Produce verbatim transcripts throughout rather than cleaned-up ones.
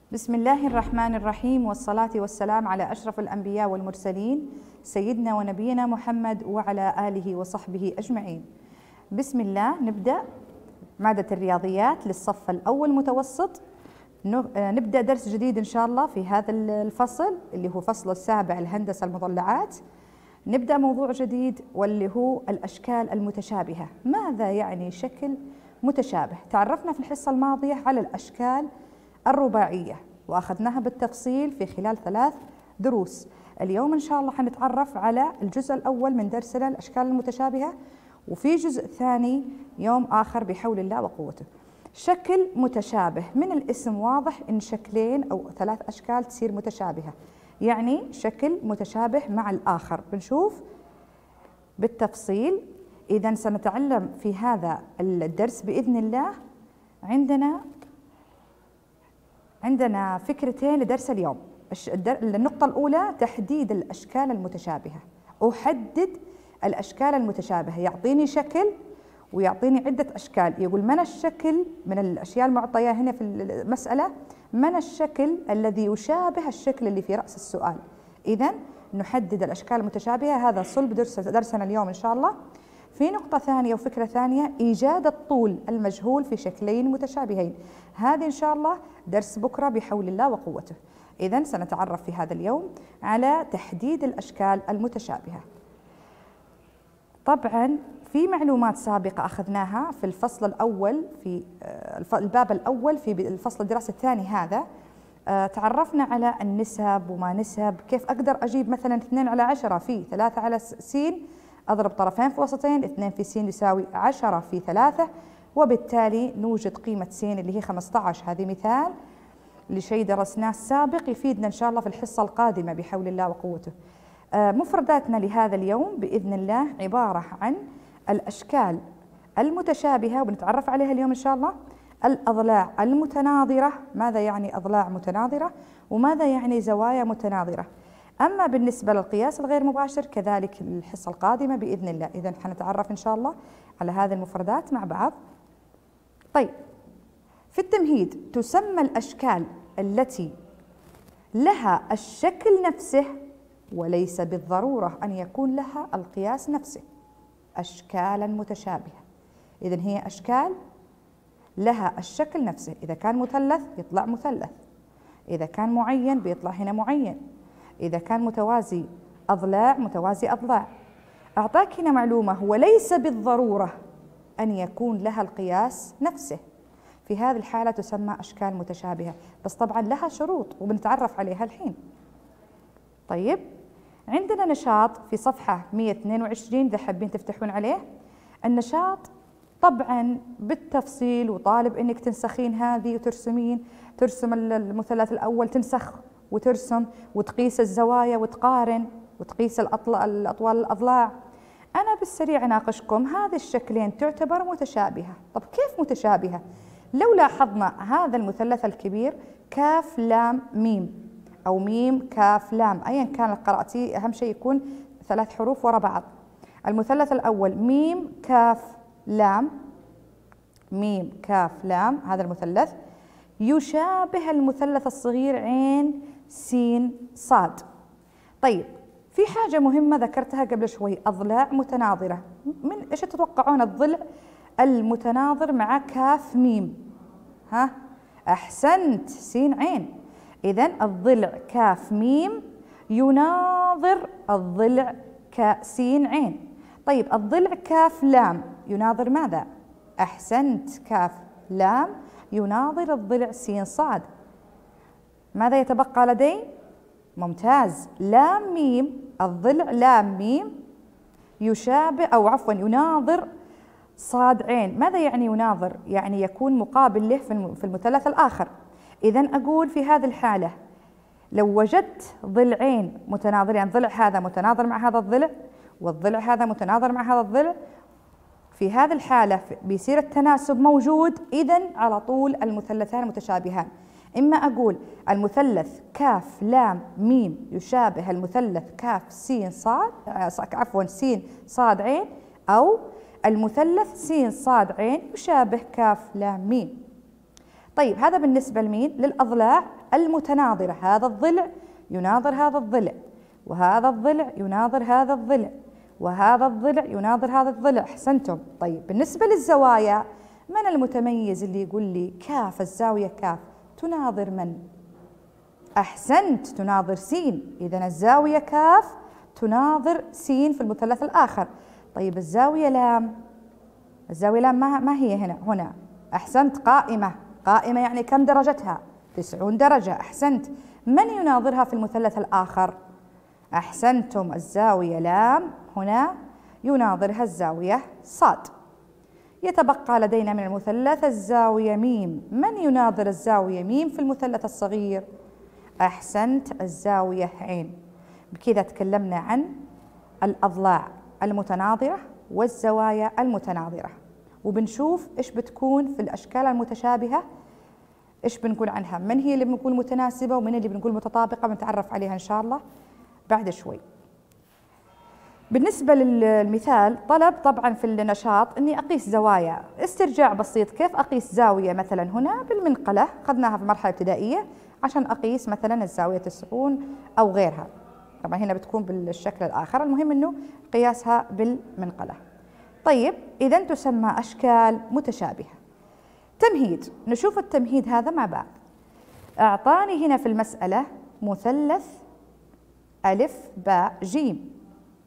بسم الله الرحمن الرحيم، والصلاة والسلام على أشرف الأنبياء والمرسلين سيدنا ونبينا محمد وعلى آله وصحبه أجمعين. بسم الله. نبدأ مادة الرياضيات للصف الأول متوسط. نبدأ درس جديد إن شاء الله في هذا الفصل اللي هو فصل السابع الهندسة المضلعات. نبدأ موضوع جديد واللي هو الأشكال المتشابهة. ماذا يعني شكل متشابه؟ تعرفنا في الحصة الماضية على الأشكال الرباعية وأخذناها بالتفصيل في خلال ثلاث دروس. اليوم إن شاء الله حنتعرف على الجزء الأول من درسنا الأشكال المتشابهة، وفي جزء ثاني يوم آخر بحول الله وقوته. شكل متشابه من الاسم واضح إن شكلين أو ثلاث أشكال تصير متشابهة، يعني شكل متشابه مع الآخر. بنشوف بالتفصيل. إذا سنتعلم في هذا الدرس بإذن الله. عندنا عندنا فكرتين لدرس اليوم. النقطة الأولى تحديد الأشكال المتشابهة. أحدد الأشكال المتشابهة، يعطيني شكل ويعطيني عدة أشكال، يقول من الشكل من الأشياء المعطية هنا في المسألة، من الشكل الذي يشابه الشكل اللي في رأس السؤال. إذن نحدد الأشكال المتشابهة، هذا صلب درس درسنا اليوم إن شاء الله. في نقطة ثانية وفكرة ثانية، إيجاد الطول المجهول في شكلين متشابهين. هذه إن شاء الله درس بكرة بحول الله وقوته. إذن سنتعرف في هذا اليوم على تحديد الأشكال المتشابهة. طبعا في معلومات سابقة أخذناها في الفصل الأول في الباب الأول في الفصل الدراسي الثاني هذا. تعرفنا على النسب وما نسب، كيف أقدر أجيب مثلا اثنين على عشرة في ثلاثة على س أضرب طرفين في وسطين، اثنين في س يساوي عشرة في ثلاثة، وبالتالي نوجد قيمة س اللي هي خمسة عشر. هذه مثال لشيء درسناه السابق يفيدنا إن شاء الله في الحصة القادمة بحول الله وقوته. مفرداتنا لهذا اليوم بإذن الله عبارة عن الأشكال المتشابهة، وبنتعرف عليها اليوم إن شاء الله. الأضلاع المتناظرة، ماذا يعني أضلاع متناظرة وماذا يعني زوايا متناظرة. أما بالنسبة للقياس الغير مباشر كذلك الحصة القادمة بإذن الله. إذن حنتعرف إن شاء الله على هذه المفردات مع بعض. طيب، في التمهيد تسمى الأشكال التي لها الشكل نفسه وليس بالضرورة أن يكون لها القياس نفسه أشكالا متشابهة. إذن هي أشكال لها الشكل نفسه. إذا كان مثلث يطلع مثلث، إذا كان معين بيطلع هنا معين، إذا كان متوازي أضلاع متوازي أضلاع. أعطاك هنا معلومة، وليس بالضرورة أن يكون لها القياس نفسه. في هذه الحالة تسمى أشكال متشابهة، بس طبعا لها شروط وبنتعرف عليها الحين. طيب، عندنا نشاط في صفحة مئة واثنين وعشرين إذا حابين تفتحون عليه. النشاط طبعا بالتفصيل، وطالب انك تنسخين هذه وترسمين، ترسم المثلث الأول تنسخ وترسم وتقيس الزوايا وتقارن وتقيس الأطوال الأضلاع. أنا بالسريع أناقشكم هذه الشكلين تعتبر متشابهة. طب كيف متشابهة؟ لو لاحظنا هذا المثلث الكبير كاف لام ميم أو ميم كاف لام، أيا كان قراءتي أهم شيء يكون ثلاث حروف وراء بعض. المثلث الأول ميم كاف لام، ميم كاف لام، هذا المثلث يشابه المثلث الصغير عين سين صاد. طيب، في حاجة مهمة ذكرتها قبل شوي، أضلاع متناظرة. من إيش تتوقعون الضلع المتناظر مع كاف ميم؟ ها؟ أحسنت، سين عين. إذن الضلع كاف ميم يناظر الضلع سين عين. طيب، الضلع كاف لام يناظر ماذا؟ أحسنت، كاف لام يناظر الضلع سين صاد. ماذا يتبقى لدي؟ ممتاز، لام ميم، الضلع لام ميم يشابه أو عفوا يناظر صاد عين. ماذا يعني يناظر؟ يعني يكون مقابل له في المثلث الآخر. إذن أقول في هذه الحالة لو وجدت ضلعين متناظرين، يعني الضلع هذا متناظر مع هذا الضلع والضلع هذا متناظر مع هذا الضلع، في هذه الحالة بيصير التناسب موجود. إذن على طول المثلثان متشابهان. إما أقول المثلث كاف لام ميم يشابه المثلث كاف سين صاد عفوا سين صاد عين، أو المثلث سين صاد عين يشابه كاف لام ميم. طيب، هذا بالنسبة لمين؟ للأضلاع المتناظرة، هذا الضلع يناظر هذا الضلع، وهذا الضلع يناظر هذا الضلع، وهذا الضلع يناظر هذا الضلع. أحسنتم. طيب بالنسبة للزوايا، من المتميز اللي يقول لي كاف، الزاوية كاف تناظر من؟ أحسنت، تناظر سين. إذا الزاوية كاف تناظر سين في المثلث الآخر. طيب الزاوية لام، الزاوية لام ما, ما هي هنا؟ هنا. أحسنت، قائمة. قائمة يعني كم درجتها؟ تسعون درجة. أحسنت. من يناظرها في المثلث الآخر؟ أحسنتم، الزاوية لام هنا يناظرها الزاوية صاد. يتبقى لدينا من المثلث الزاوية ميم. من يناظر الزاوية ميم في المثلث الصغير؟ أحسنت، الزاوية عين. بكذا تكلمنا عن الأضلاع المتناظرة والزوايا المتناظرة، وبنشوف إيش بتكون في الأشكال المتشابهة، إيش بنقول عنها، من هي اللي بنقول متناسبة ومن اللي بنقول متطابقة، بنتعرف عليها إن شاء الله بعد شوي. بالنسبة للمثال طلب طبعا في النشاط أني أقيس زوايا. استرجاع بسيط، كيف أقيس زاوية مثلا هنا بالمنقلة، أخذناها في المرحلة الابتدائية عشان أقيس مثلا الزاوية تسعون أو غيرها. طبعا هنا بتكون بالشكل الآخر، المهم أنه قياسها بالمنقلة. طيب إذا تسمى أشكال متشابهة. تمهيد، نشوف التمهيد هذا مع بعض. أعطاني هنا في المسألة مثلث ألف باء جيم،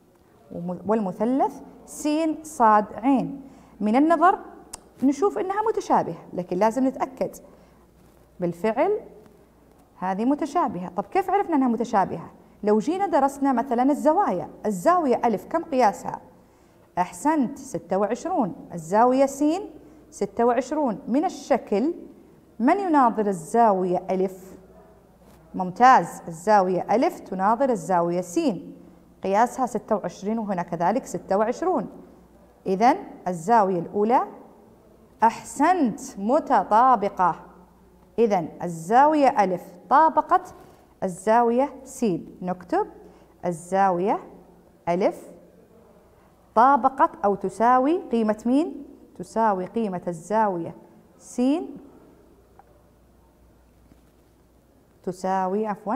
والمثلث سين صاد عين. من النظر نشوف إنها متشابهة، لكن لازم نتأكد. بالفعل هذه متشابهة. طب كيف عرفنا أنها متشابهة؟ لو جينا درسنا مثلا الزوايا، الزاوية ألف كم قياسها؟ أحسنت، ستة وعشرون. الزاوية سين ستة وعشرون. من الشكل من يناظر الزاوية ألف؟ ممتاز، الزاوية ألف تناظر الزاوية سين، قياسها ستة وعشرين، وهنا كذلك ستة وعشرون. إذن الزاوية الأولى أحسنت متطابقة. إذن الزاوية ألف طابقت الزاوية سين. نكتب الزاوية ألف طابقت أو تساوي قيمة مين؟ تساوي قيمة الزاوية سين، تساوي عفوا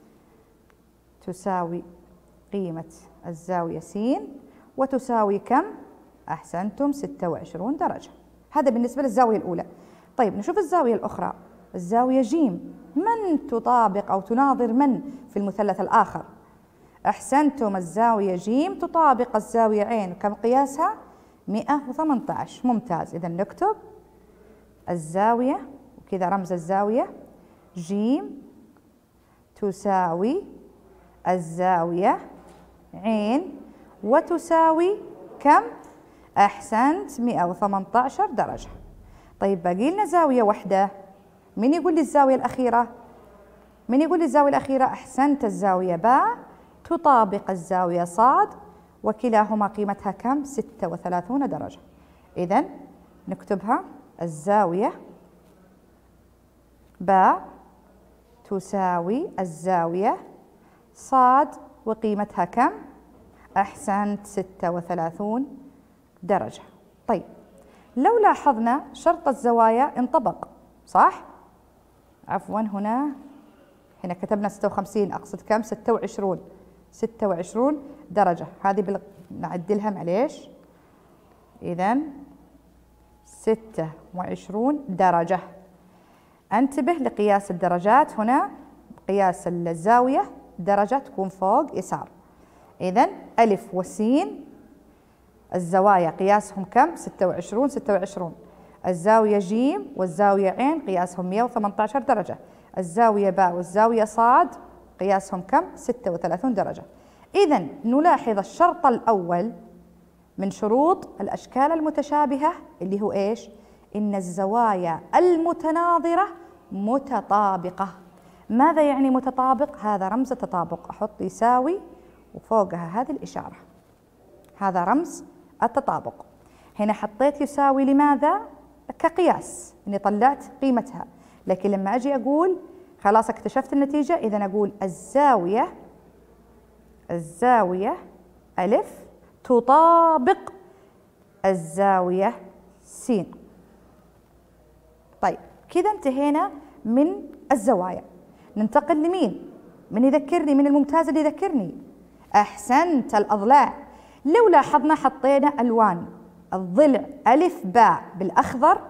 تساوي قيمة الزاوية سين، وتساوي كم؟ أحسنتم، ستة وعشرون درجة. هذا بالنسبة للزاوية الأولى. طيب نشوف الزاوية الأخرى، الزاوية جيم. من تطابق أو تناظر من في المثلث الآخر؟ أحسنتم، الزاوية جيم تطابق الزاوية عين. كم قياسها؟ مئة وثمانية عشر. ممتاز. إذا نكتب الزاوية وكذا رمز الزاوية جيم تساوي الزاوية عين، وتساوي كم؟ أحسنت، مئة وثمانية عشر درجة. طيب باقي لنا زاوية واحدة. من يقول لي الزاوية الأخيرة؟ من يقول لي الزاوية الأخيرة؟ أحسنت، الزاوية باء تطابق الزاوية صاد، وكلاهما قيمتها كم؟ ستة وثلاثون درجة. إذن نكتبها، الزاوية باء تساوي الزاوية صاد، وقيمتها كم؟ أحسنت، ستة وثلاثون درجة. طيب لو لاحظنا شرط الزوايا انطبق، صح؟ عفوا هنا هنا كتبنا ستة وخمسين، أقصد كم؟ ستة وعشرون. ستة وعشرون درجة. هذه بال... نعدلها معليش. إذن ستة وعشرون درجة. انتبه لقياس الدرجات هنا، قياس الزاوية درجة تكون فوق يسار. إذن ألف وسين الزوايا قياسهم كم؟ ستة وعشرون ستة وعشرون. الزاوية جيم والزاوية عين قياسهم مئة وثمانية عشر درجة. الزاوية باء والزاوية صاد قياسهم كم؟ ستة وثلاثون درجة. إذن نلاحظ الشرط الأول من شروط الأشكال المتشابهة اللي هو إيش؟ إن الزوايا المتناظرة متطابقة. ماذا يعني متطابق؟ هذا رمز التطابق، أحط يساوي وفوقها هذه الإشارة، هذا رمز التطابق. هنا حطيت يساوي لماذا؟ كقياس، إني طلعت قيمتها. لكن لما أجي أقول خلاص اكتشفت النتيجة، إذا أقول الزاوية الزاوية ألف تطابق الزاوية س. طيب كذا انتهينا من الزوايا. ننتقل لمين؟ من يذكرني؟ من الممتاز اللي يذكرني؟ أحسنت، الأضلاع. لو لاحظنا حطينا ألوان، الضلع ألف باء بالأخضر،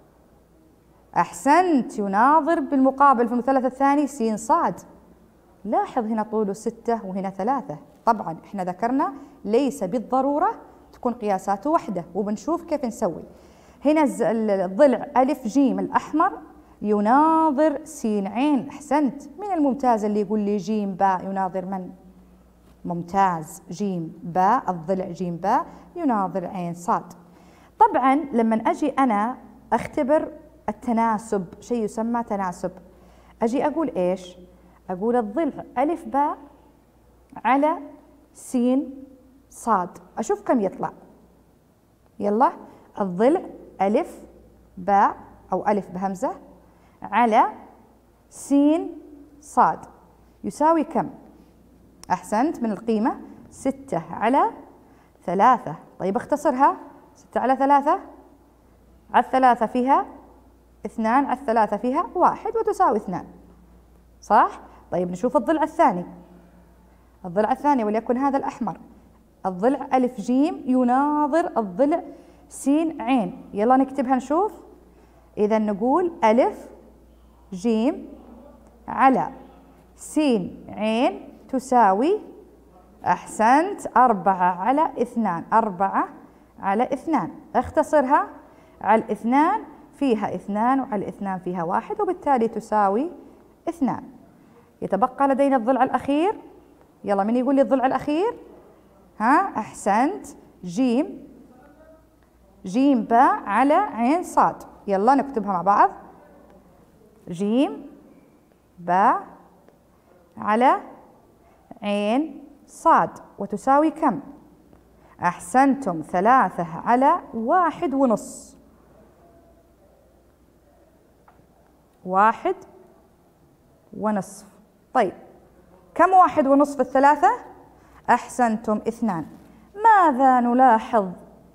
أحسنت، يناظر بالمقابل في المثلث الثاني سين صاد. لاحظ هنا طوله ستة وهنا ثلاثة. طبعا احنا ذكرنا ليس بالضرورة تكون قياساته واحدة، وبنشوف كيف نسوي. هنا الضلع ألف جيم الأحمر يناظر سين عين. أحسنت، من الممتاز اللي يقول لي جيم باء يناظر من؟ ممتاز، جيم باء، الضلع جيم باء يناظر عين صاد. طبعا لما أجي أنا أختبر التناسب، شيء يسمى تناسب، أجي أقول إيش؟ أقول الضلع ألف باء على سين صاد، أشوف كم يطلع. يلا، الضلع ألف باء أو ألف بهمزة على سين صاد يساوي كم؟ أحسنت، من القيمة ستة على ثلاثة. طيب اختصرها، ستة على ثلاثة، على الثلاثة فيها اثنان، على الثلاثة فيها واحد وتساوي اثنان، صح؟ طيب نشوف الضلع الثاني. الضلع الثاني وليكن هذا الأحمر، الضلع ألف جيم يناظر الضلع سين عين. يلا نكتبها نشوف. إذا نقول ألف جيم على سين عين تساوي، أحسنت، أربعة على اثنان، أربعة على اثنان. اختصرها، على الاثنان فيها اثنان وعلى الاثنان فيها واحد، وبالتالي تساوي اثنان. يتبقى لدينا الضلع الأخير. يلا، من يقول لي الضلع الأخير؟ ها، أحسنت، جيم جيم باء على عين صاد. يلا نكتبها مع بعض. جيم باء على عين صاد وتساوي كم؟ أحسنتم، ثلاثة على واحد ونص. واحد ونصف. طيب كم واحد ونصف الثلاثة؟ أحسنتم، اثنان. ماذا نلاحظ؟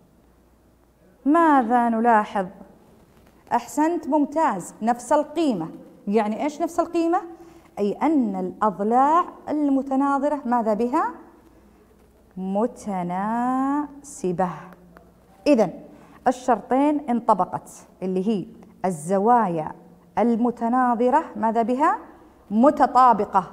ماذا نلاحظ؟ أحسنت، ممتاز، نفس القيمة. يعني إيش نفس القيمة؟ أي أن الأضلاع المتناظرة ماذا بها؟ متناسبة. إذن الشرطين انطبقت، اللي هي الزوايا المتناظرة ماذا بها؟ متطابقة.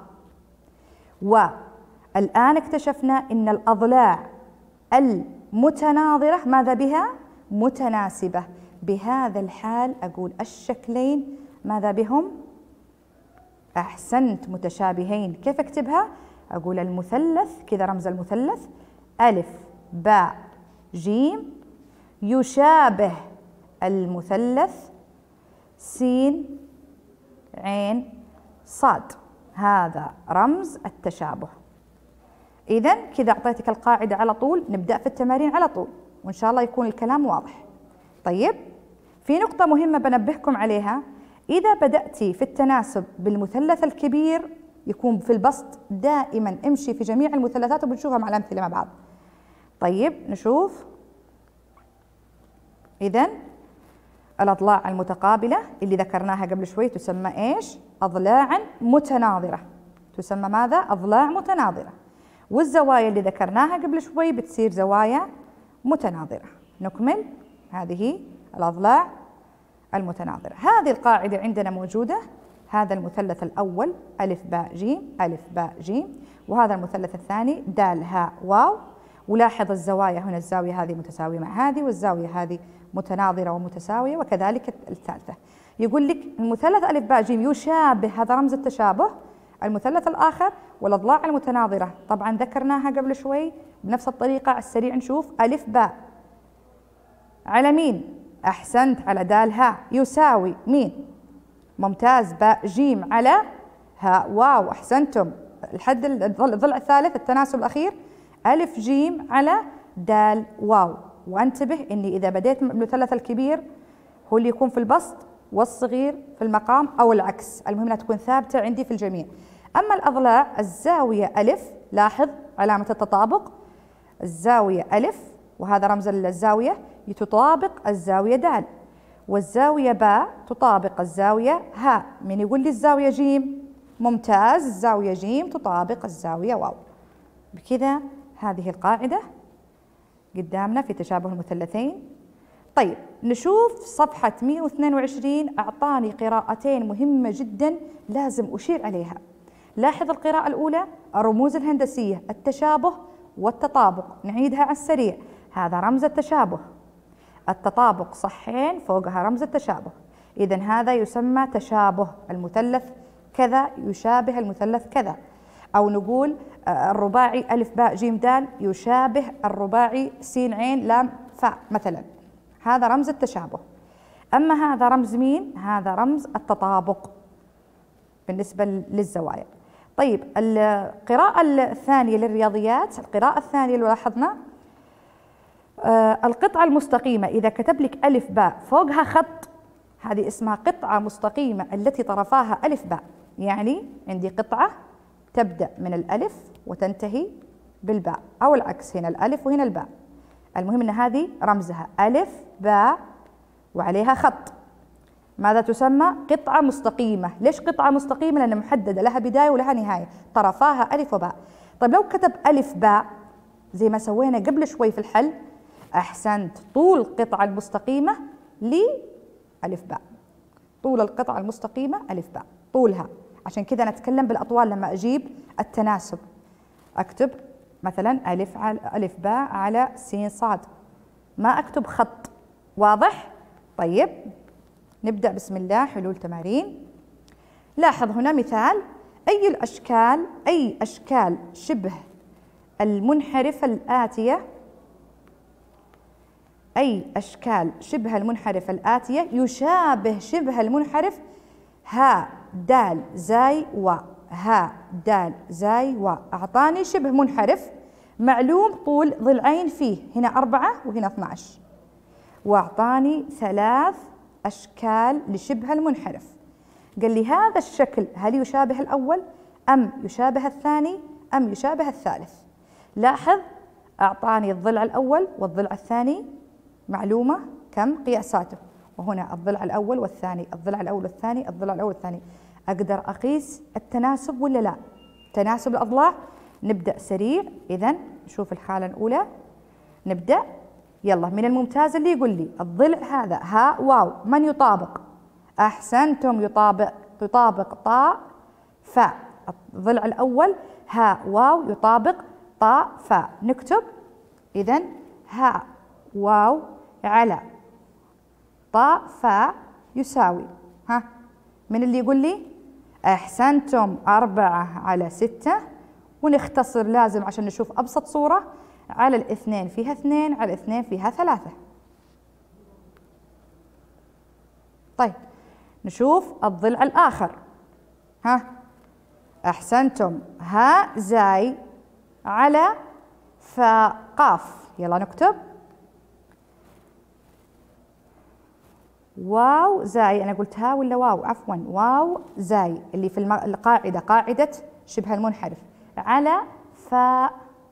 والآن اكتشفنا أن الأضلاع المتناظرة ماذا بها؟ متناسبة. بهذا الحال أقول الشكلين ماذا بهم؟ أحسنت، متشابهين. كيف أكتبها؟ أقول المثلث، كذا رمز المثلث ألف باء جيم يشابه المثلث سين عين صاد. هذا رمز التشابه. إذن كذا أعطيتك القاعدة على طول، نبدأ في التمارين على طول وإن شاء الله يكون الكلام واضح. طيب، في نقطة مهمة بنبهكم عليها، إذا بدأتي في التناسب بالمثلث الكبير يكون في البسط، دائما امشي في جميع المثلثات وبنشوفها مع الأمثلة مع بعض. طيب نشوف. إذن الأضلاع المتقابلة اللي ذكرناها قبل شوي تسمى إيش؟ أضلاعا متناظرة. تسمى ماذا؟ أضلاع متناظرة. والزوايا اللي ذكرناها قبل شوي بتصير زوايا متناظرة. نكمل. هذه الأضلاع المتناظرة. هذه القاعدة عندنا موجودة. هذا المثلث الأول ألف باء جيم، ألف باء جيم، وهذا المثلث الثاني دال هاء واو. ولاحظ الزوايا هنا، الزاوية هذه متساوية مع هذه، والزاوية هذه متناظرة ومتساوية، وكذلك الثالثة. يقول لك المثلث ألف باء جيم يشابه، هذا رمز التشابه، المثلث الآخر والأضلاع المتناظرة. طبعا ذكرناها قبل شوي بنفس الطريقة. على السريع نشوف. ألف باء على مين؟ أحسنت، على دال هاء يساوي مين؟ ممتاز، باء جيم على هاء واو. أحسنتم. الحد الضلع الثالث التناسب الأخير ألف جيم على دال واو. وانتبه إني إذا بديت من المثلث الكبير هو اللي يكون في البسط والصغير في المقام أو العكس، المهم أنها تكون ثابتة عندي في الجميع. أما الأضلاع الزاوية ألف، لاحظ علامة التطابق، الزاوية ألف وهذا رمز الزاوية تطابق الزاوية دال، والزاوية باء تطابق الزاوية هاء. من يقول لي الزاوية جيم؟ ممتاز، الزاوية ج تطابق الزاوية واو. بكذا هذه القاعدة قدامنا في تشابه المثلثين. طيب نشوف صفحة مئة واثنين وعشرين، أعطاني قراءتين مهمة جدا لازم أشير عليها. لاحظ القراءة الأولى الرموز الهندسية، التشابه والتطابق. نعيدها على السريع. هذا رمز التشابه، التطابق صحين فوقها رمز التشابه، إذا هذا يسمى تشابه المثلث كذا يشابه المثلث كذا، أو نقول الرباعي ألف باء جيم دال يشابه الرباعي سين عين لام فاء مثلا. هذا رمز التشابه. أما هذا رمز مين؟ هذا رمز التطابق بالنسبة للزوايا. طيب القراءة الثانية للرياضيات، القراءة الثانية اللي لاحظنا آه القطعة المستقيمة، إذا كتب لك ألف باء فوقها خط، هذه اسمها قطعة مستقيمة التي طرفاها ألف باء. يعني عندي قطعة تبدأ من الألف وتنتهي بالباء، أو العكس، هنا الألف وهنا الباء. المهم أن هذه رمزها ألف باء وعليها خط. ماذا تسمى؟ قطعة مستقيمة. ليش قطعة مستقيمة؟ لأنها محددة، لها بداية ولها نهاية، طرفاها ألف وباء. طيب لو كتب ألف باء زي ما سوينا قبل شوي في الحل، أحسنت، طول القطعة المستقيمة لألف باء، طول القطعة المستقيمة ألف باء، طولها. عشان كذا نتكلم بالأطوال لما أجيب التناسب، أكتب مثلا ألف على ألف باء على سين صاد، ما أكتب خط. واضح؟ طيب نبدأ بسم الله حلول تمارين. لاحظ هنا مثال، أي الأشكال أي أشكال شبه المنحرف الآتية أي أشكال شبه المنحرف الآتية يشابه شبه المنحرف ها دال زاي و ها دال زاي و. أعطاني شبه منحرف معلوم طول ضلعين فيه، هنا أربعة وهنا اثنى عشر، وأعطاني ثلاث أشكال لشبه المنحرف. قال لي هذا الشكل هل يشابه الأول أم يشابه الثاني أم يشابه الثالث؟ لاحظ أعطاني الضلع الأول والضلع الثاني معلومة كم قياساته، وهنا الضلع الأول والثاني، الضلع الأول والثاني، الضلع الأول والثاني. أقدر أقيس التناسب ولا لا؟ تناسب الأضلاع. نبدأ سريع. إذن نشوف الحالة الأولى، نبدأ. يلا من الممتاز اللي يقول لي الضلع هذا ها واو من يطابق؟ أحسنتم، يطابق يطابق طاء فاء. الضلع الأول ها واو يطابق طاء فاء. نكتب إذن ها واو على طاء فاء يساوي، ها من اللي يقول لي؟ أحسنتم، أربعة على ستة. ونختصر لازم عشان نشوف أبسط صورة، على الاثنين فيها اثنين، على الاثنين فيها ثلاثة. طيب نشوف الضلع الآخر، ها أحسنتم، ها زاي على فاء قاف. يلا نكتب واو زاي، أنا قلت ها ولا واو؟ عفوا، واو زاي اللي في القاعدة، قاعدة شبه المنحرف، على فاء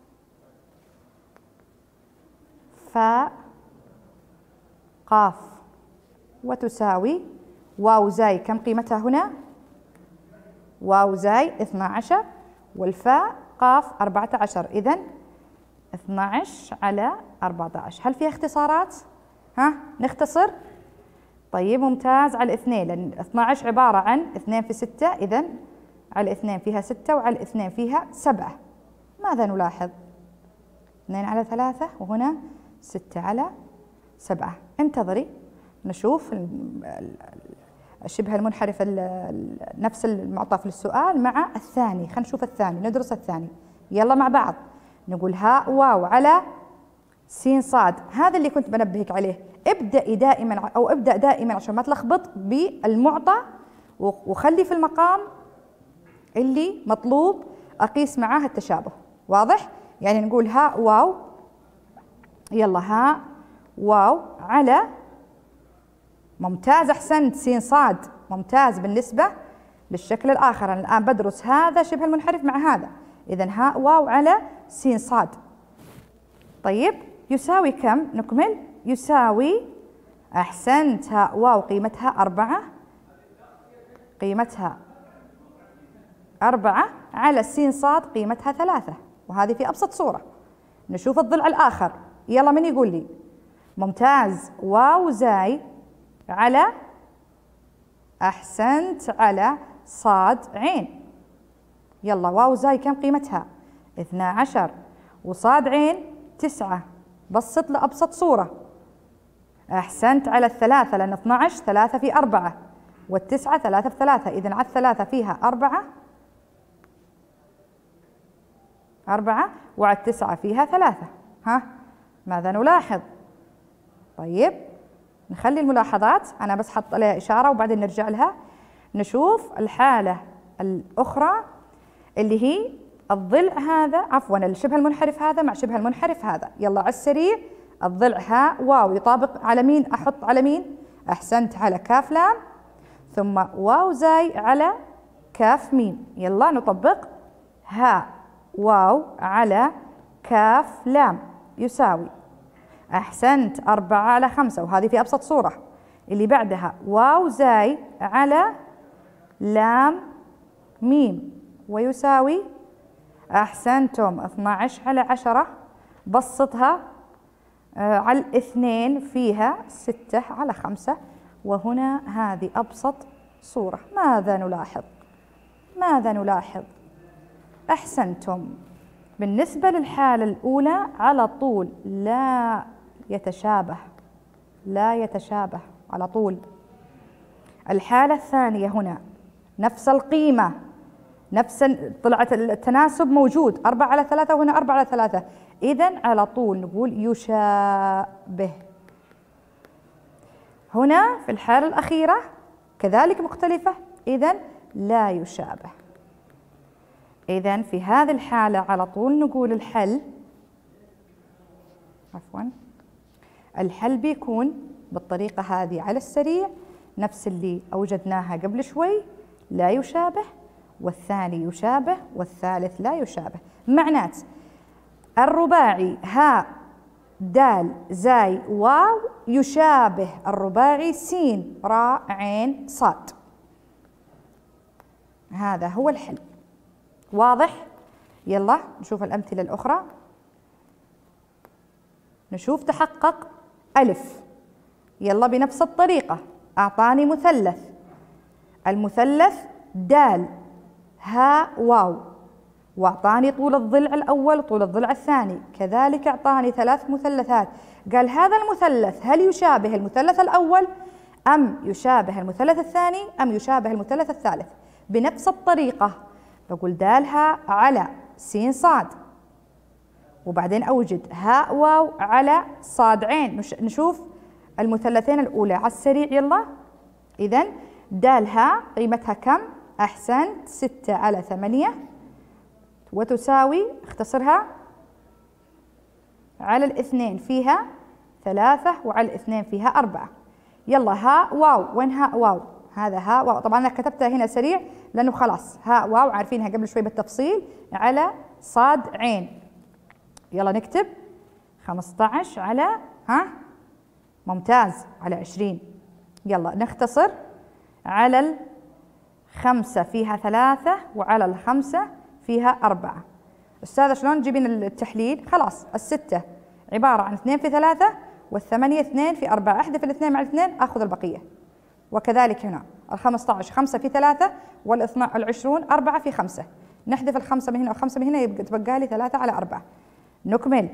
فاء قاف، وتساوي واو زاي. كم قيمتها هنا؟ واو زاي اثنى عشر، والفاء قاف أربعة عشر، إذن اثنى عشر على أربعة عشر. هل فيها اختصارات؟ ها نختصر. طيب ممتاز، على الاثنين، لأن اثنى عشر عبارة عن اثنين في ستة، إذن على الاثنين فيها ستة وعلى الاثنين فيها سبعة. ماذا نلاحظ؟ اثنين على ثلاثة، وهنا ستة على سبعة. انتظري نشوف شبه المنحرف نفس المعطى في السؤال مع الثاني. خلينا نشوف الثاني، ندرس الثاني. يلا مع بعض نقول ها واو على سين صاد. هذا اللي كنت بنبهك عليه، ابدأي دائما أو ابدأ دائما عشان ما تلخبط بالمعطى، وخلي في المقام اللي مطلوب أقيس معاه التشابه. واضح؟ يعني نقول ها واو، يلا ها واو على، ممتاز أحسنت، سين صاد، ممتاز. بالنسبة للشكل الآخر أنا الآن بدرس هذا شبه المنحرف مع هذا، إذن ها واو على سين صاد. طيب يساوي كم؟ نكمل. يساوي أحسنت، ها واو قيمتها أربعة، قيمتها أربعة على س صاد قيمتها ثلاثة، وهذه في أبسط صورة. نشوف الضلع الآخر، يلا من يقول لي؟ ممتاز، واو زاي على، أحسنت، على صاد عين. يلا واو زاي كم قيمتها؟ اثنا عشر، وصاد عين تسعة، بسط لأبسط صورة. أحسنت، على الثلاثة، لأن اثنا عشر ثلاثة في أربعة، والتسعة ثلاثة في ثلاثة، إذن على الثلاثة فيها أربعة أربعة، وعلى التسعة فيها ثلاثة. ها ماذا نلاحظ؟ طيب نخلي الملاحظات، أنا بس حط عليها إشارة وبعدين نرجع لها. نشوف الحالة الأخرى اللي هي الضلع هذا، عفوا الشبه المنحرف هذا مع شبه المنحرف هذا. يلا على السريع، الضلع ها واو يطابق على مين؟ أحط على مين؟ أحسنت، على كاف لام، ثم واو زاي على كاف ميم. يلا نطبق، ها واو على كاف لام يساوي، أحسنت، أربعة على خمسة، وهذه في أبسط صورة. اللي بعدها واو زاي على لام ميم ويساوي، أحسنتم، اثنا عشر على عشرة، بسطها آه على الاثنين فيها ستة على خمسة، وهنا هذه أبسط صورة. ماذا نلاحظ؟ ماذا نلاحظ؟ أحسنتم. بالنسبة للحالة الأولى على طول لا يتشابه، لا يتشابه على طول. الحالة الثانية هنا نفس القيمة، نفس طلعت التناسب موجود، أربعة على ثلاثة، وهنا أربعة على ثلاثة، إذن على طول نقول يشابه. هنا في الحالة الأخيرة كذلك مختلفة، إذن لا يشابه. إذن في هذه الحالة على طول نقول الحل، عفوا الحل بيكون بالطريقة هذه على السريع، نفس اللي أوجدناها قبل شوي، لا يشابه، والثاني يشابه، والثالث لا يشابه. معنات الرباعي ها دال زاي واو يشابه الرباعي سين راء عين صاد. هذا هو الحل. واضح؟ يلا نشوف الأمثلة الأخرى. نشوف تحقق ألف. يلا بنفس الطريقة، أعطاني مثلث، المثلث دال ها واو، وأعطاني طول الضلع الأول وطول الضلع الثاني، كذلك أعطاني ثلاث مثلثات. قال هذا المثلث هل يشابه المثلث الأول أم يشابه المثلث الثاني أم يشابه المثلث الثالث؟ بنفس الطريقة بقول دال ها على سين صاد، وبعدين أوجد هاء واو على صاد عين. نشوف المثلثين الأولى على السريع. يلا إذن دال ها قيمتها كم؟ أحسنت، ستة على ثمانية، وتساوي، اختصرها، على الاثنين فيها ثلاثة، وعلى الاثنين فيها أربعة. يلا هاء واو، وين هاء واو؟ هذا هاء واو، طبعا أنا كتبتها هنا سريع لأنه خلاص هاء واو عارفينها قبل شوي بالتفصيل، على صاد عين. يلا نكتب خمسة عشر على، ها ممتاز، على عشرين. يلا نختصر، على الخمسة فيها ثلاثة، وعلى الخمسة فيها أربعة. أستاذة شلون تجيبين التحليل؟ خلاص الستة عبارة عن اثنين في ثلاثة، والثمانية اثنين في أربعة، أحذف الاثنين مع الاثنين آخذ البقية. وكذلك هنا الخمسة عشر خمسة في ثلاثة، والعشرون أربعة في خمسة، نحذف الخمسة من هنا والخمسة من هنا، يتبقى لي ثلاثة على أربعة. نكمل،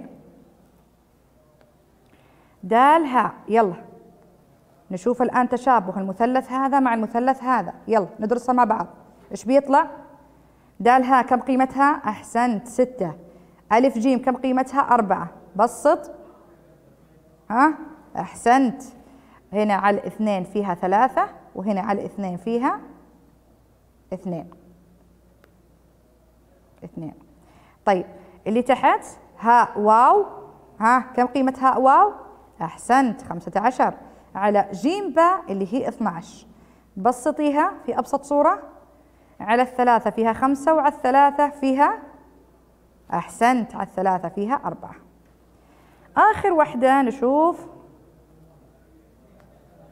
دال ها. يلا نشوف الآن تشابه المثلث هذا مع المثلث هذا، يلا ندرسها مع بعض. إيش بيطلع؟ دال ها كم قيمتها؟ أحسنت، ستة. ألف جيم كم قيمتها؟ أربعة. بسط، ها أحسنت، هنا على الاثنين فيها ثلاثة، وهنا على الاثنين فيها اثنين اثنين. طيب اللي تحت هاء واو، ها كم قيمة هاء واو؟ أحسنت، خمسة عشر، على جيم باء اللي هي اثنا عشر. بسطيها في أبسط صورة، على الثلاثة فيها خمسة، وعلى الثلاثة فيها، أحسنت، على الثلاثة فيها أربعة. آخر وحدة نشوف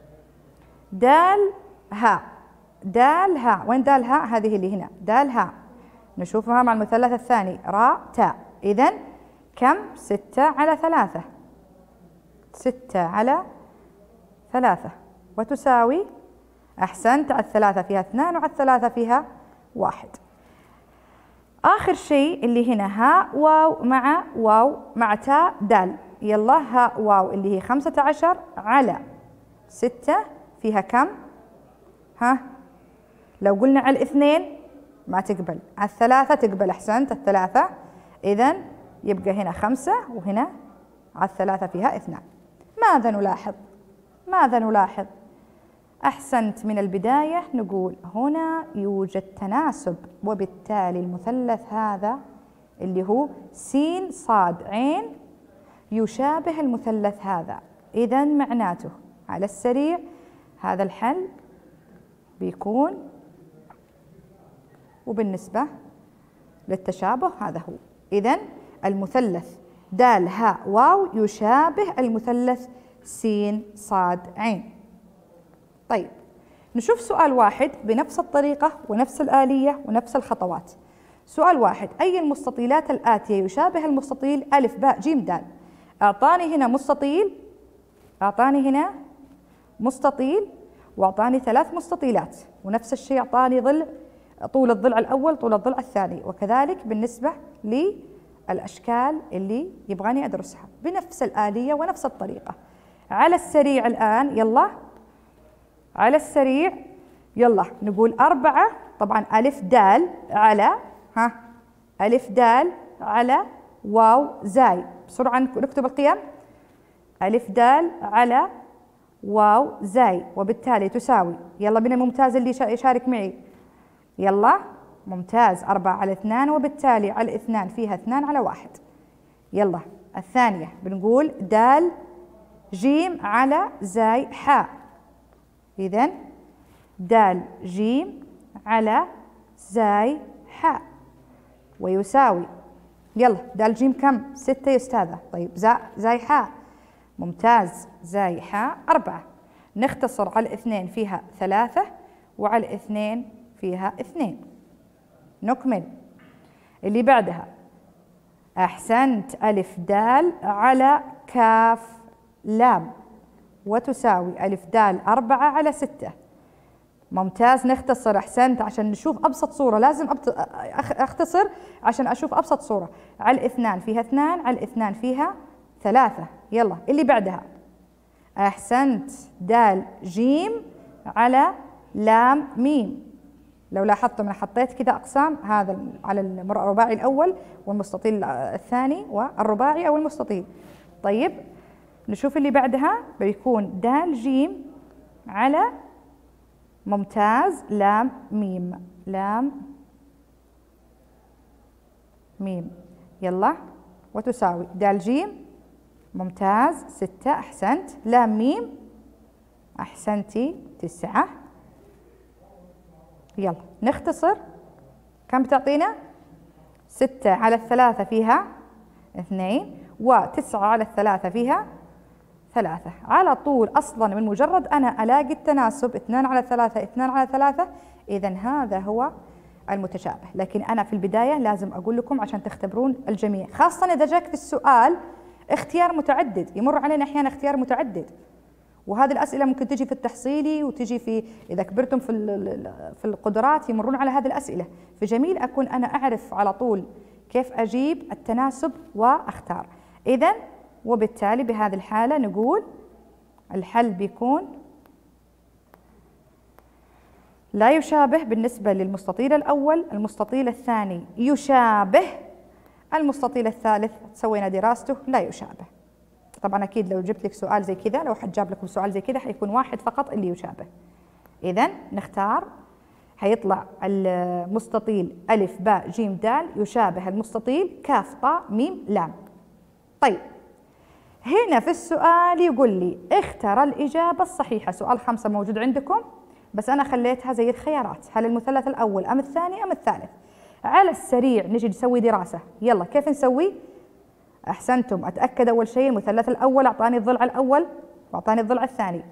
دال ها. دال ها، وين دال ها؟ هذه اللي هنا، دال ها نشوفها مع المثلث الثاني راء تاء. إذن كم؟ ستة على ثلاثة، ستة على ثلاثة وتساوي، أحسنت، على الثلاثة فيها اثنان وعلى الثلاثة فيها واحد. آخر شيء اللي هنا هاء واو مع واو مع تاء دال. يلا هاء واو اللي هي خمسة عشر على ستة فيها كم؟ ها؟ لو قلنا على الاثنين ما تقبل، على الثلاثة تقبل، أحسنت، الثلاثة. إذن يبقى هنا خمسة وهنا على الثلاثة فيها اثنان. ماذا نلاحظ؟ ماذا نلاحظ؟ أحسنت، من البداية نقول هنا يوجد تناسب، وبالتالي المثلث هذا اللي هو س صاد عين يشابه المثلث هذا. إذن معناته على السريع هذا الحل بيكون، وبالنسبة للتشابه هذا هو. إذن المثلث د هاء واو يشابه المثلث س صاد عين. طيب نشوف سؤال واحد بنفس الطريقة ونفس الآلية ونفس الخطوات. سؤال واحد، أي المستطيلات الآتية يشابه المستطيل ألف باء جيم دال؟ أعطاني هنا مستطيل، أعطاني هنا مستطيل، وأعطاني ثلاث مستطيلات، ونفس الشيء أعطاني ظل، طول الضلع الأول طول الضلع الثاني، وكذلك بالنسبة للأشكال اللي يبغاني أدرسها بنفس الآلية ونفس الطريقة. على السريع الآن يلا، على السريع يلا نقول أربعة، طبعا ألف دال على ها ألف دال على واو زاي. بسرعة نكتب القيم، ألف دال على واو زاي، وبالتالي تساوي، يلا بنا الممتاز اللي يشارك معي، يلا ممتاز، أربعة على اثنان، وبالتالي على الاثنان فيها اثنان على واحد. يلا الثانية بنقول دال جيم على زاي حاء. إذن دال جيم على زاي حاء ويساوي، يلا دال جيم كم؟ ستة يا أستاذة. طيب زا زاي حاء، ممتاز، زاي حاء أربعة. نختصر على الاثنين فيها ثلاثة وعلى الاثنين فيها اثنين. نكمل اللي بعدها، أحسنت، ألف دال على كاف لام وتساوي ألف دال أربعة على ستة. ممتاز، نختصر، أحسنت، عشان نشوف أبسط صورة لازم أختصر عشان أشوف أبسط صورة. على الاثنان فيها اثنان، على الاثنان فيها ثلاثة. يلا اللي بعدها، أحسنت، دال جيم على لام ميم. لو لاحظتم أنا حطيت كذا أقسام، هذا على الرباعي الأول والمستطيل الثاني والرباعي أو المستطيل. طيب نشوف اللي بعدها، بيكون دال جيم على، ممتاز، لام ميم، لام ميم. يلا وتساوي دال جيم، ممتاز، ستة، أحسنت، لام ميم، أحسنتي، تسعة. يلا نختصر، كم بتعطينا؟ ستة على الثلاثة فيها اثنين، وتسعة على الثلاثة فيها ثلاثة. على طول أصلا من مجرد أنا ألاقي التناسب اثنان على ثلاثة اثنان على ثلاثة، إذا هذا هو المتشابه. لكن أنا في البداية لازم أقول لكم عشان تختبرون الجميع، خاصة إذا جاك في السؤال اختيار متعدد، يمر علينا أحيانا اختيار متعدد، وهذه الأسئلة ممكن تجي في التحصيلي وتجي في إذا كبرتم في في القدرات يمرون على هذه الأسئلة، فجميل أكون أنا أعرف على طول كيف أجيب التناسب وأختار. إذن وبالتالي بهذه الحالة نقول الحل بيكون لا يشابه بالنسبة للمستطيل الأول، المستطيل الثاني يشابه، المستطيل الثالث سوينا دراسته لا يشابه. طبعا أكيد لو جبت لك سؤال زي كذا، لو حد جاب لكم سؤال زي كذا حيكون واحد فقط اللي يشابه. إذن نختار، حيطلع المستطيل ألف باء جيم دال يشابه المستطيل كاف طاء ميم لام. طيب هنا في السؤال يقول لي اختر الإجابة الصحيحة، سؤال خمسة موجود عندكم بس أنا خليتها زي الخيارات، هل المثلث الأول أم الثاني أم الثالث؟ على السريع نجي نسوي دراسة، يلا كيف نسوي؟ أحسنتم، أتأكد أول شيء المثلث الأول أعطاني الضلع الأول وأعطاني الضلع الثاني،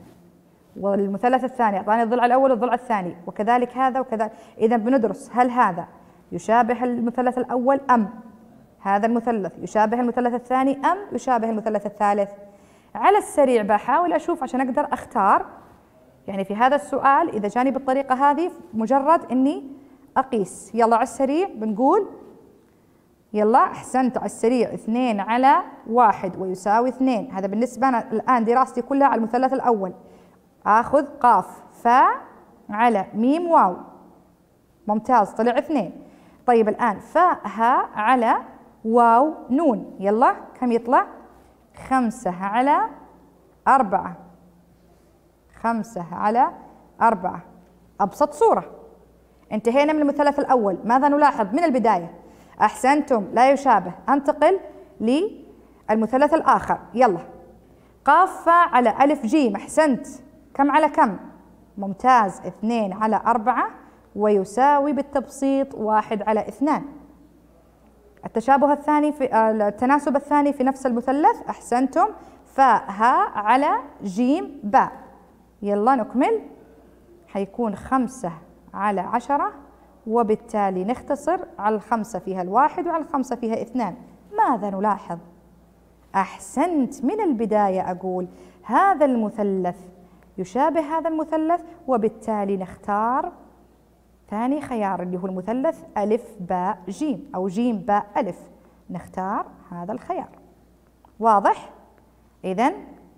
والمثلث الثاني أعطاني الضلع الأول والضلع الثاني، وكذلك هذا وكذلك. إذا بندرس هل هذا يشابه المثلث الأول أم هذا المثلث يشابه المثلث الثاني أم يشابه المثلث الثالث؟ على السريع بحاول أشوف عشان أقدر أختار. يعني في هذا السؤال إذا جاني بالطريقة هذه مجرد إني أقيس. يلا على السريع بنقول يلا أحسنت على السريع اثنين على واحد ويساوي اثنين. هذا بالنسبة أنا الآن دراستي كلها على المثلث الأول. آخذ قاف فاء على ميم واو. ممتاز طلع اثنين. طيب الآن فاء هاء على واو نون. يلا كم يطلع؟ خمسة على أربعة. خمسة على أربعة. أبسط صورة. انتهينا من المثلث الأول. ماذا نلاحظ من البداية؟ أحسنتم لا يشابه. أنتقل للمثلث الآخر. يلا قاف فاء على ألف جيم. أحسنت. كم على كم؟ ممتاز اثنين على أربعة ويساوي بالتبسيط واحد على اثنان. التشابه الثاني في التناسب الثاني في نفس المثلث. أحسنتم فاء هاء على جيم باء. يلا نكمل. حيكون خمسة على عشرة وبالتالي نختصر على الخمسة فيها الواحد وعلى الخمسة فيها اثنان. ماذا نلاحظ؟ أحسنت من البداية أقول هذا المثلث يشابه هذا المثلث وبالتالي نختار ثاني خيار اللي هو المثلث ألف باء جيم أو جيم باء ألف. نختار هذا الخيار. واضح؟ إذن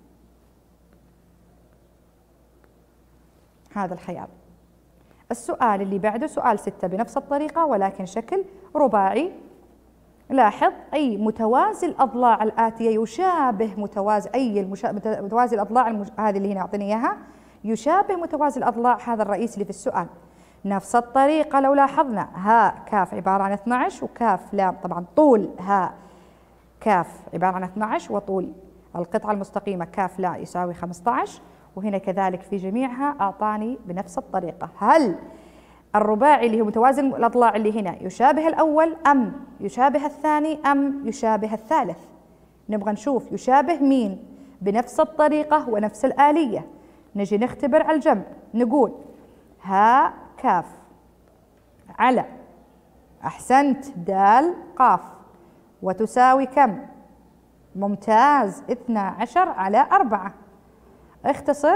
هذا الخيار. السؤال اللي بعده سؤال ستة بنفس الطريقة ولكن شكل رباعي. لاحظ أي متوازي الأضلاع الآتية يشابه متوازي أي المشا... متوازي الأضلاع المش... هذه اللي هنا أعطيني إياها يشابه متوازي الأضلاع هذا الرئيس اللي في السؤال. نفس الطريقة لو لاحظنا هاء كاف عبارة عن اثني عشر وكاف لام. طبعا طول هاء كاف عبارة عن اثني عشر وطول القطعة المستقيمة كاف لا يساوي خمسة عشر. وهنا كذلك في جميعها أعطاني بنفس الطريقة. هل الرباعي اللي هو متوازي الأضلاع اللي هنا يشابه الأول أم يشابه الثاني أم يشابه الثالث؟ نبغى نشوف يشابه مين بنفس الطريقة ونفس الآلية. نجي نختبر على الجنب. نقول هاء كاف على أحسنت دال قاف وتساوي كم؟ ممتاز اثني عشر على أربعة. اختصر.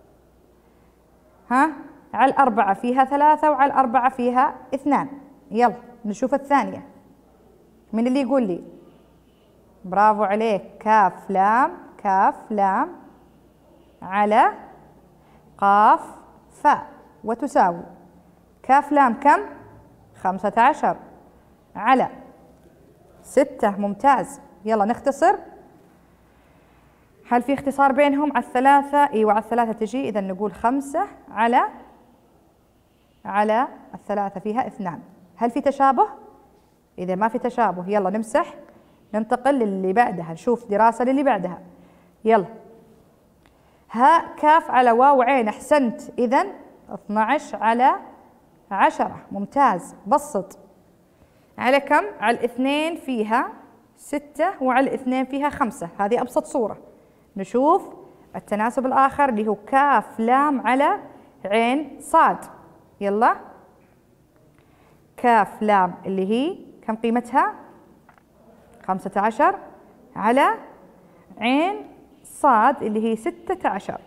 ها على الأربعة فيها ثلاثة وعلى الأربعة فيها اثنان. يلا نشوف الثانية. من اللي يقول لي؟ برافو عليك. كاف لام كاف لام على قاف فاء وتساوي كاف لام كم؟ خمسة عشر على ستة. ممتاز. يلا نختصر. هل في اختصار بينهم؟ على الثلاثة. ايوه على الثلاثة تجي. إذا نقول خمسة على على الثلاثة فيها اثنان. هل في تشابه؟ إذا ما في تشابه يلا نمسح. ننتقل للي بعدها. نشوف دراسة للي بعدها. يلا هاء كاف على واو عين. أحسنت. إذا اثني عشر على عشرة. ممتاز. بسط. على كم؟ على الاثنين فيها ستة وعلى الاثنين فيها خمسة. هذه أبسط صورة. نشوف التناسب الآخر اللي هو كاف لام على عين صاد. يلا كاف لام اللي هي كم قيمتها؟ خمسة عشر على عين صاد اللي هي ستة عشر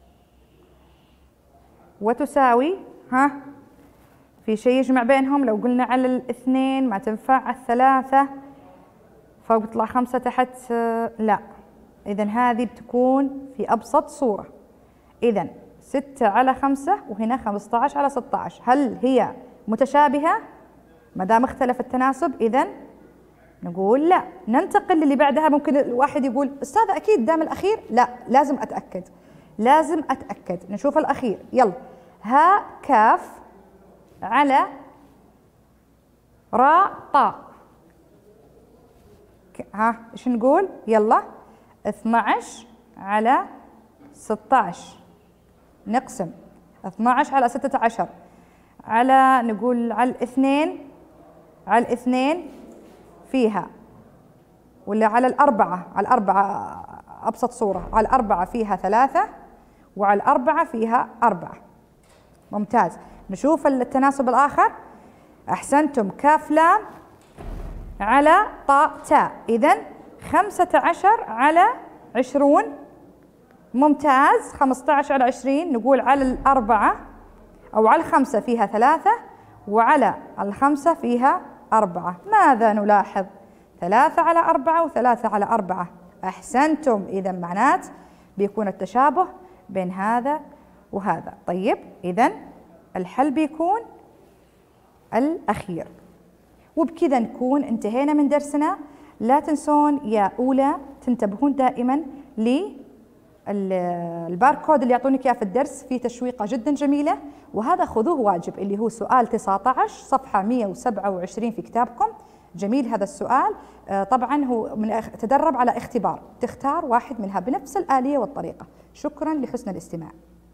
وتساوي ها في شيء يجمع بينهم؟ لو قلنا على الاثنين ما تنفع. على الثلاثة فوق تطلع خمسة تحت لا. إذا هذه بتكون في أبسط صورة. إذا ستة على خمسة وهنا خمسة عشر على ستة عشر. هل هي متشابهة؟ ما دام اختلف التناسب إذا نقول لا. ننتقل للي بعدها. ممكن الواحد يقول أستاذ أكيد دام الأخير. لا لازم أتأكد. لازم أتأكد. نشوف الأخير. يلا هاء كاف على راء طاء. ها ايش نقول؟ يلا اثني عشر على ستة عشر. نقسم اثني عشر على ستة عشر على نقول على الاثنين. على الاثنين فيها ولا على الأربعة؟ على الأربعة أبسط صورة. على الأربعة فيها ثلاثة وعلى الأربعة فيها أربعة. ممتاز. نشوف التناسب الآخر. أحسنتم. كاف لام على طاء تاء، إذن خمسة عشر على عشرون. ممتاز. خمسة عشر على عشرين نقول على الأربعة أو على الخمسة فيها ثلاثة، وعلى الخمسة فيها أربعة. ماذا نلاحظ؟ ثلاثة على أربعة وثلاثة على أربعة. أحسنتم. إذا معنات بيكون التشابه بين هذا وهذا. طيب، إذا الحل بيكون الأخير. وبكذا نكون انتهينا من درسنا. لا تنسون يا أولى تنتبهون دائما للباركود اللي يعطونك إياه في الدرس، في تشويقة جدا جميلة، وهذا خذوه واجب، اللي هو سؤال تسعة عشر صفحة مئة وسبعة وعشرين في كتابكم. جميل هذا السؤال. طبعا هو من تدرب على اختبار، تختار واحد منها بنفس الآلية والطريقة. شكرا لحسن الاستماع.